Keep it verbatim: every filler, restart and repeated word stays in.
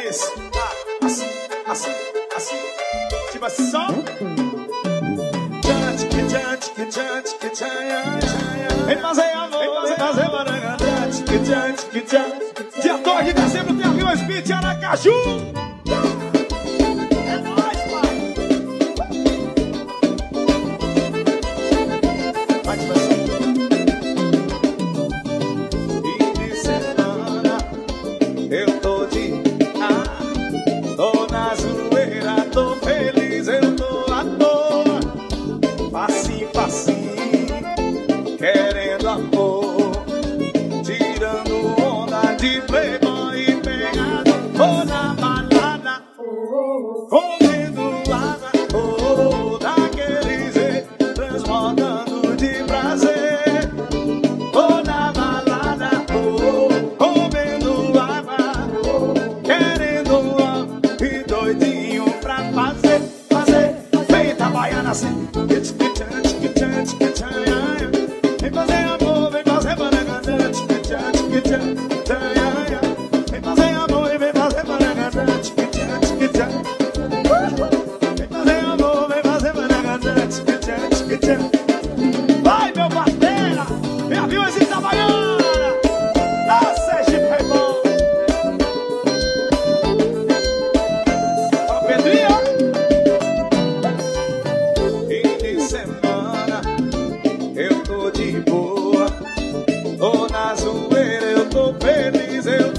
isso. Assim, assim, assim. Tipo assim, só. Vem fazer amor, vem fazer baranga. Dia dois de dezembro tem Aviões Beach Aracaju. É nóis, pai. Vai, diversão. Fim de semana eu tô de ah, tô na zoeira, tô feliz, eu tô à toa. Facinho, facinho, querendo amor, tirando onda de playboy e pegado. Vou na balada, comendo água, oh, daquele jeito, transbordando de prazer. Vou na balada, oh, comendo água, querendo amor e doidinho pra fazer, fazer, feita baiana assim. Vem fazer amor, vem fazer baranga. Vem fazer amor e vem fazer baranga. Vem fazer amor, vem fazer baranga. Vai, meu batera, me aviões em Itabaiana. Ah, Sergipe é bom. Ó, Pedrinho. Fim de semana eu tô de boa, tô na zoeira, eu tô feliz, eu